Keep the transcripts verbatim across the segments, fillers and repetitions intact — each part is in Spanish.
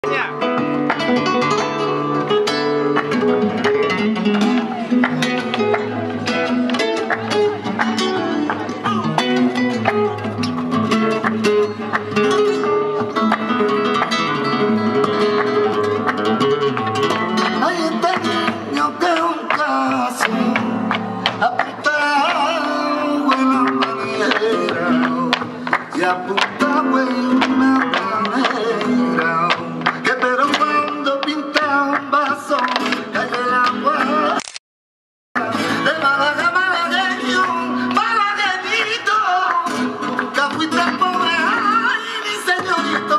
Y apunta buena manera, que pero cuando pinta un vaso cae el agua de Málaga, malagueño, malagueñito, que fuiste pobre, ay, mi señorito.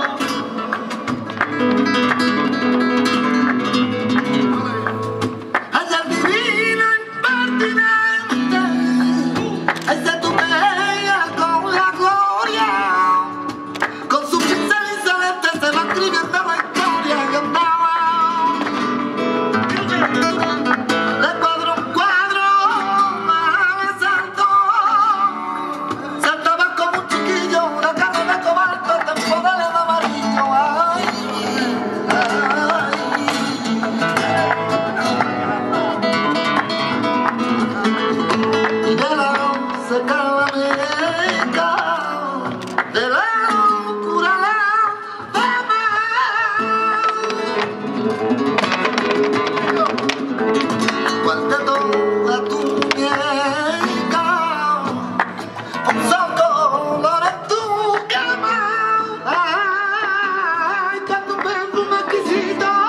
Ay, el divino impertinente, ese tu bella con la gloria, con su pincel insolente se va escribiendo la historia que andaba de cuadro en cuadro, saltó, saltaba como un chiquillo, una cara de cobalto, temporales de amarillo, ay, ay. De la seca la meca, de la locura la fama, cual de toda tu muñeca, un solo color en tu cama, ay, cuando un perfume exquisito